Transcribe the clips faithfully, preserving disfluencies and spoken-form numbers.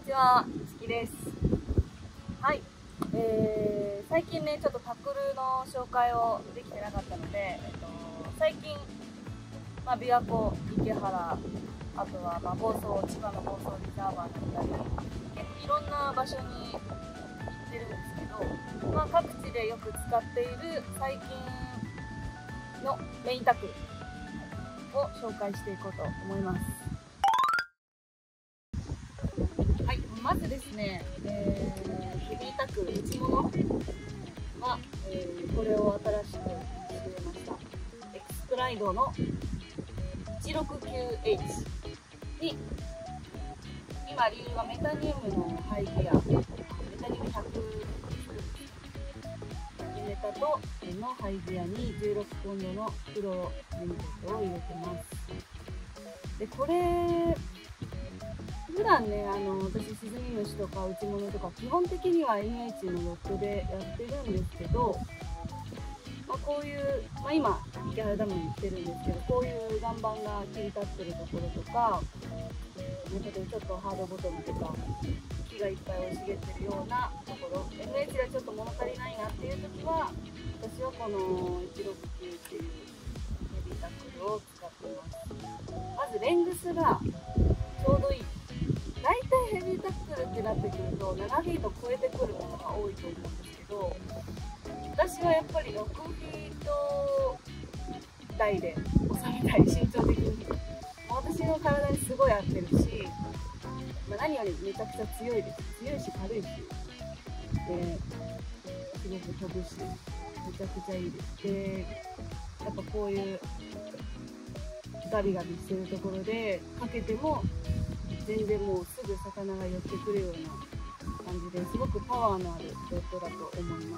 にちは、月です。はい、えー、最近ね、ちょっとタックルの紹介をできてなかったので、えっと、最近、まあ、琵琶湖、池原、あとは、まあ、房総、千葉の房総リザーバーだったり、結構いろんな場所に行ってるんですけど、まあ、各地でよく使っている最近のメインタックルを紹介していこうと思います。はい、まずですね、えー、ヘビータックル内物は、えー、これを新しく仕入れました。エクスプライドの いちろくきゅうエイチ に、今理由がメタニウムのハイギア、メタニウムひゃくメタとのハイギアにじゅうろくポンドのフローユニットを入れてます。で、これ普段ね、あの私、スズメムシとか内物とか基本的には エヌエイチ のロットでやってるんですけど、まあ、こういう、まあ、今池原ダムに来てるんですけど、こういう岩盤が切り立ってるところとか、例えばちょっとハードボトムとか木がいっぱい生い茂ってるようなところ、 エヌエイチ がちょっと物足りないなっていう時は、私はこのいちろくきゅうっていうヘビータックルを使ってます。まずレングスがちょうどいい。大体ヘビータックルってなってくるとななフィート超えてくるものが多いと思うんですけど、私はやっぱりろくフィート台で収めたい、身長的に。私の体にすごい合ってるし、まあ、何よりめちゃくちゃ強いです。強いし軽いし、ですごく飛ぶし、めちゃくちゃいいです。で、やっぱこういうガビガビしてるところでかけても全然もうすぐ魚が寄ってくるような感じですごくパワーのあるロットだと思います。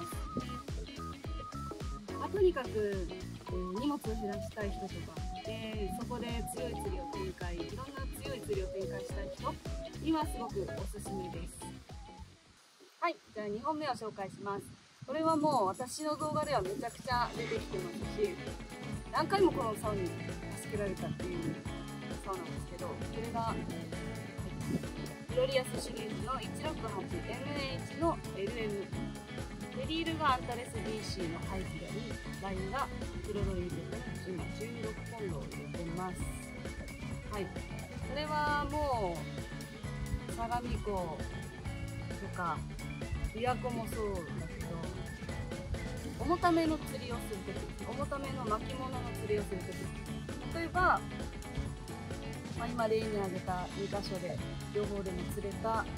まあ、とにかく、えー、荷物を減らしたい人とかで、そこで強い釣りを展開、いろんな強い釣りを展開したい人にはすごくおすすめです。はい、じゃあにほんめを紹介します。これはもう私の動画ではめちゃくちゃ出てきてますし、何回もこの竿に助けられたっていう竿なんですけど、これがフロリアスシリーズの いちろくはちエムエイチ の エルエム、 でリールがアンタレス ディーシー のハイギアに、ラインがフロロイドで今じゅうろくポンドを入れてます。はい、これはもう相模湖とか琵琶湖もそうだけど、重ための釣りをするとき、重ための巻物の釣りをするとき、例えば、まあ、今例に挙げたにかしょで両方でも釣れた、あの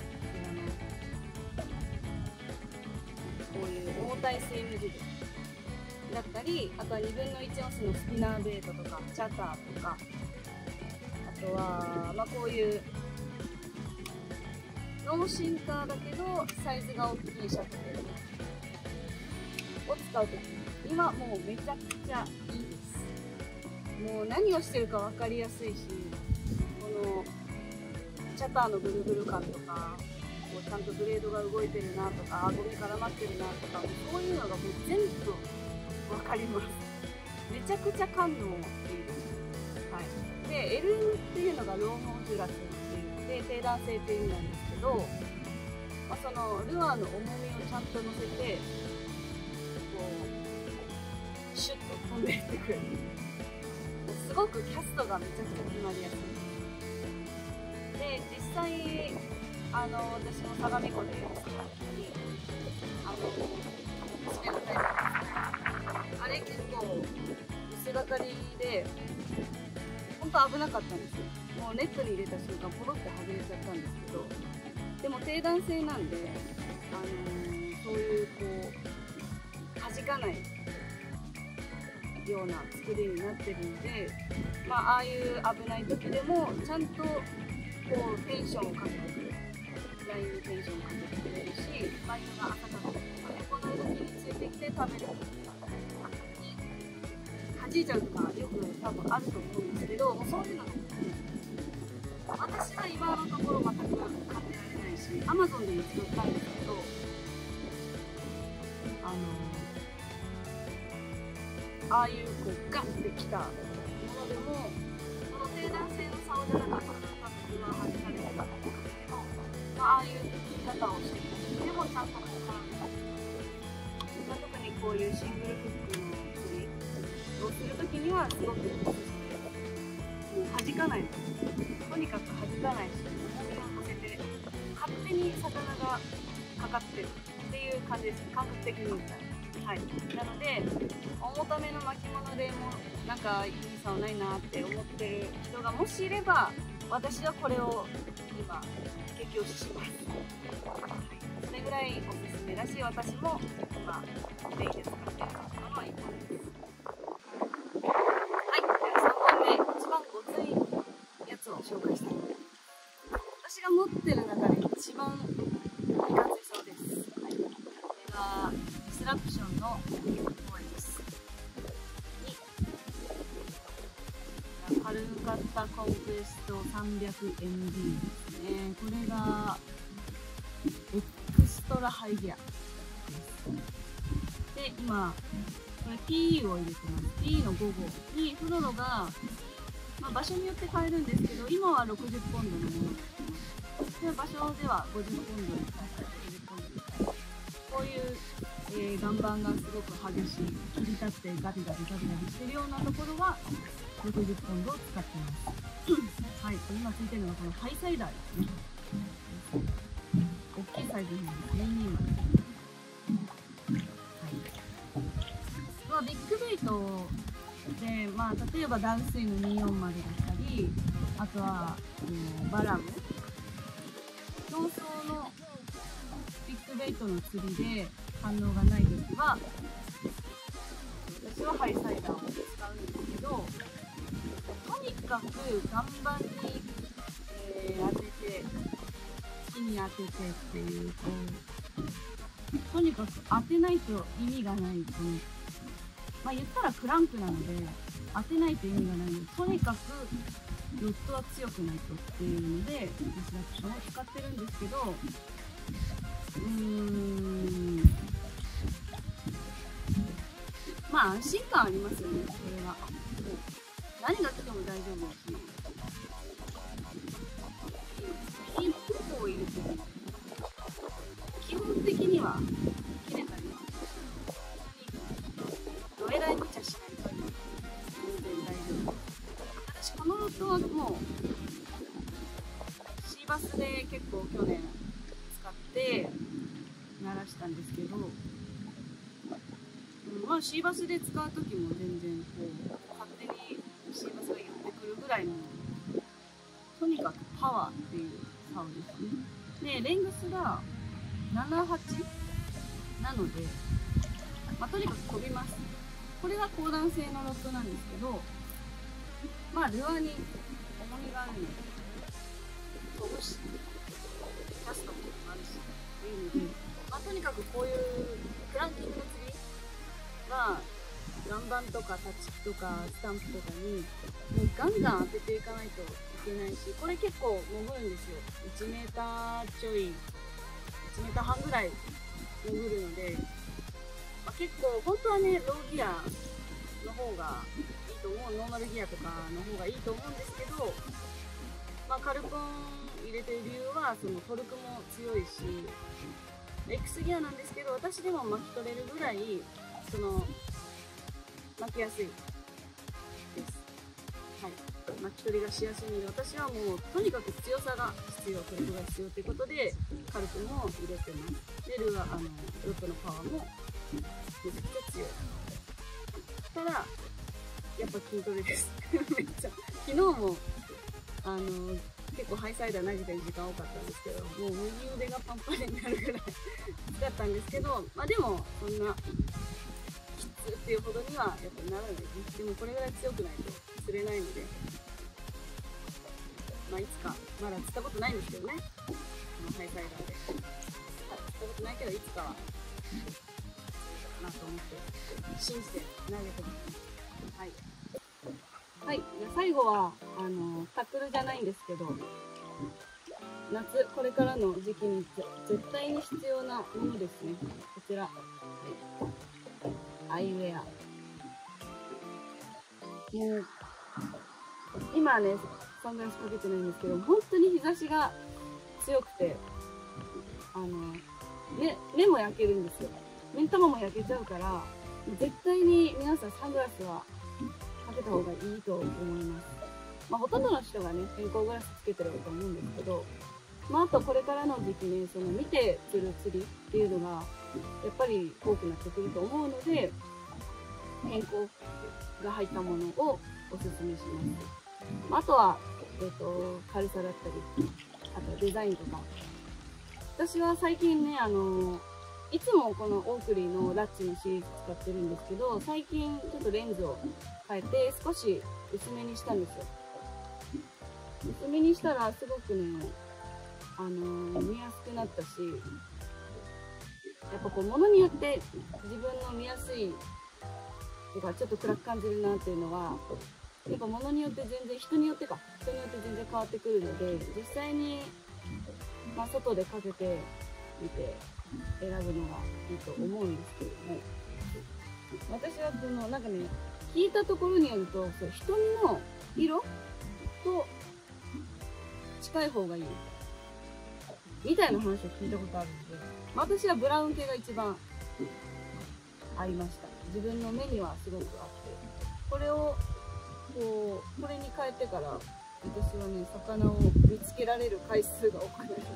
こういう重たいスイムジグだったり、あとはにぶんのいちオンスのスピナーベイトとかチャターとか、あとは、まあ、こういうノーシンカーだけどサイズが大きいシャトルを使うときにはもうめちゃくちゃいいです。もう何をしてるか分かりやすいし、このチャターのブルブル感とか、こうちゃんとブレードが動いてるなとか、ゴミ絡まってるなとか、そういうのがもう全部分かります。めちゃくちゃ感度もいいです。はい、で エルエム っていうのがローモンジュラスって言って低弾性っていう意味なんですけど、まあ、そのルアーの重みをちゃんと乗せてこうシュッと飛んでいってくれる。すごくキャストがめちゃくちゃ決まりやすいで、実際あの私も相模湖であの娘のタイプですね、あれ結構薄がかりで本当危なかったんですよ。もうネットに入れた瞬間ポロって外れちゃったんですけど、でも低弾性なんで、あのー、そういうこう弾かないような作りになってるので、まあ、ああいう危ない時でもちゃんとこうテンションをかけてくれる、ラインにテンションをかけてくれるし、ラインが浅かったりとか、この動きについてきて食べるに弾いちゃうとかよく多分あると思うんですけど、もうそういうのが私は今のところ全く買ってられないし、アマゾンで見つかったんですけど、あのああいうこうガンってきたものでも、この低弾性の竿じゃなかったら多分今弾かれてたと思うんですけど、まあ、ああいう方をしています。でもちゃんとかからない。特にこういうシングルフックの釣りをするときにはすごくおすすめ。もう弾かないの。とにかく弾かないし、重みを乗せて勝手に魚がかかってるっていう感じです。感覚的に言ったら。はい、なので重ための巻物でもなんかいいさはないなって思ってる人がもしいれば、私はこれを今激推しします。はい、それぐらいおすすめだし、私も今メインで使っているものの一本です。はい、ではさんぼんめ、一番ごついやつを紹介したいと思います。私が持ってる中で一番いかついそうです。はい、これがスラプションのボーイです。カルカッタコンクエスト さんびゃくエムディー ですね。これがエクストラハイギアです。で、今これ ピー を入れてます。 ピー のご号にフロロが、まあ、場所によって変えるんですけど、今はろくじゅっポンドのものを使ってます。で場所ではごじゅっポンドに変えたりろくじゅっポンドに変えたり、こういうえー、岩盤がすごく激しい、切り立ってガビガビガビガビしてるようなところはろくじゅっポンドを使っています。はい、今ついてるのがこのハイサイダーですね。大きいサイズの方ですね。にじゅうまる。はい。まあ、ビッグベイトで、まあ、例えばダウスイのにひゃくよんじゅうだったり、あとは、えー、バラム、競争のビッグベイトの釣りで反応がないときは、私はハイサイダーを使うんですけど、とにかく岩盤に、えー、当てて、木に当ててっていう、こう、とにかく当てないと意味がない、この、まあ言ったらクランクなので、当てないと意味がないので、とにかくロッドは強くないとっていうので、ディスラプションを使ってるんですけど、うーん、まあ安心感ありますよね、これは。何が来ても大丈夫だし、いい服を入れてる。基本的には切れたりはどえらい無茶しないと全然大丈夫。私このロッドはもうシーバスで結構去年使って鳴らしたんですけど、うん、まあシーバスで使う時も全然こう勝手にシーバスが言ってくるぐらいの、とにかくパワーっていう竿ですね。でレングスがななはちなので、まあ、とにかく飛びます。これが高弾性のロッドなんですけど、まあルアーに重みがあるので飛ぶし、キャストもあるしっていうので、まあ、とにかくこういうクランキングの釣りは岩盤とか立ち木とかスタンプとかにもうガンガン当てていかないといけないし、これ結構潜るんですよ。いちメーターちょい、いちメーターはんぐらい潜るので、まあ、結構本当はねローギアの方がいいと思う、ノーマルギアとかの方がいいと思うんですけど、まあ、カルコン入れてる理由はそのトルクも強いし X ギアなんですけど、私でも巻き取れるぐらいその巻きやすいです。はい、巻き取りがしやすいので、私はもうとにかく強さが必要、トルクが必要ということでカルクも入れてます。でルアー、あのロッドのパワーもめちゃくちゃ強い。ただやっぱ筋トレですめっちゃ昨日もあの結構ハイサイダー投げてる時間多かったんですけど、もう右腕がパンパンになるぐらいだったんですけど、まあでもそんなきつっていうほどにはやっぱならないです。でもこれぐらい強くないと釣れないので、まあいつか、まだ釣ったことないんですけどね、このハイサイダーで釣ったことないけどいつかは釣れたかなと思って信じて投げてます。はいはい、最後はあのタックルじゃないんですけど、夏これからの時期に絶対に必要なものですね。こちら、はい、アイウェア。もう今はねサングラスかけてないんですけど、本当に日差しが強くてあの目目も焼けるんですよ。目ん玉も焼けちゃうから、絶対に皆さんサングラスはかけた方がいいと思います。まあ、ほとんどの人がね、偏光グラスつけてると思うんですけど、まあ、あとこれからの時期ね、その見て釣る釣りっていうのが、やっぱり多くなってくると思うので、偏光が入ったものをおすすめします。あとは、えっと、軽さだったり、あとデザインとか。私は最近ね、あの、いつもこのオークリーのラッチのシリーズ使ってるんですけど、最近ちょっとレンズを変えて少し薄めにしたんですよ。薄めにしたらすごくね、あのー、見やすくなったし、やっぱこう物によって自分の見やすいとかちょっと暗く感じるなっていうのは、やっぱ物によって全然、人によってか、人によって全然変わってくるので、実際に、まあ、外でかけてみて選ぶのがいいと思うんですけども、私はこのなんかね、聞いたところによると、そう、瞳の色と近い方がいいみたいな話を聞いたことあるので、まあ、私はブラウン系が一番合いました。自分の目にはすごく合って、これをこうこれに変えてから私はね、魚を見つけられる回数が多くなります。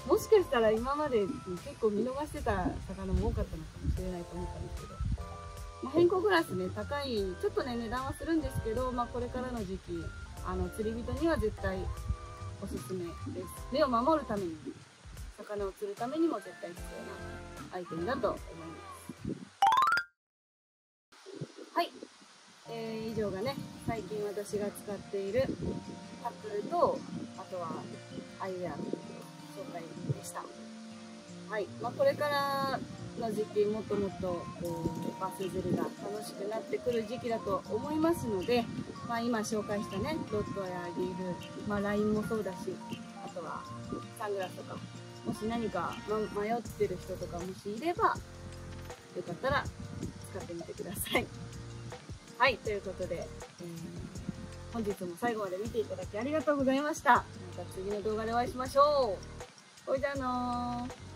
もしかしたら今まで結構見逃してた魚も多かったのかもしれないと思ったんですけど、まあ、偏光グラスね、高い、ちょっとね値段はするんですけど、まあ、これからの時期、あの釣り人には絶対おすすめです。目を守るために、魚を釣るためにも絶対必要なアイテムだと思います。はい、えー、以上がね、最近私が使っているタックルと、あとはアイウェアの紹介でした。はい、まあ、これからの時期、もっともっとこうバス釣りが楽しくなってくる時期だと思いますので、まあ、今紹介したね、ロッドやリール、まあ、ラインもそうだし、あとはサングラスとか、もし何か迷ってる人とかもしいれば、よかったら使ってみてください。はい、ということで、えー、本日も最後まで見ていただきありがとうございました。また次の動画でお会いしましょう。ほいじゃあのー。